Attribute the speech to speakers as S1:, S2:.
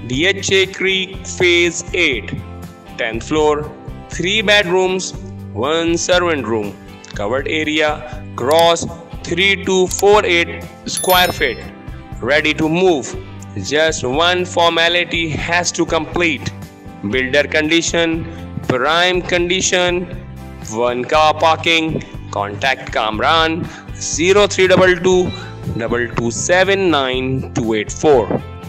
S1: DHA Creek Phase 8, 10th floor, 3 bedrooms, 1 servant room, covered area gross 3248 square feet, ready to move. Just one formality has to complete. Builder condition, prime condition, 1 car parking. Contact Kamran 0322 2279 284.